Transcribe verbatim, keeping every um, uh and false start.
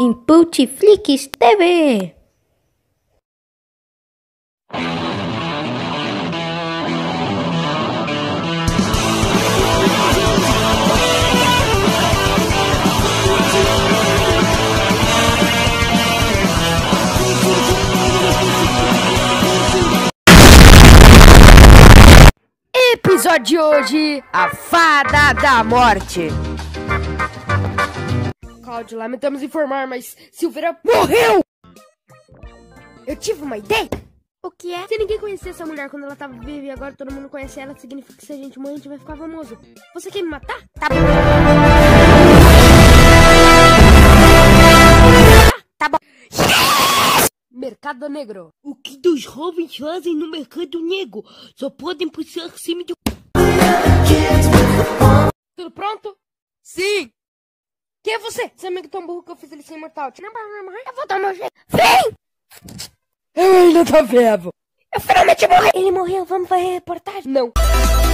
Input Flix T V. Episódio de hoje, a Fada da Morte. Cláudio, lamentamos informar, mas Silveira morreu! Eu tive uma ideia. O que é? Se ninguém conhecia essa mulher quando ela tava viva e agora todo mundo conhece ela, significa que se a gente morrer, a gente vai ficar famoso. Você quer me matar? Tá bom. Tá bom. Mercado Negro. O que dois jovens fazem no Mercado Negro? Só podem puxar cima do... Tudo pronto? Sim! Quem é você? Seu amigo tão burro que eu fiz ele ser imortal. Não vai morrer? Eu vou dar meu jeito. Vem! Eu ainda tô vivo. Eu finalmente morri. Ele morreu, vamos fazer reportagem? Não.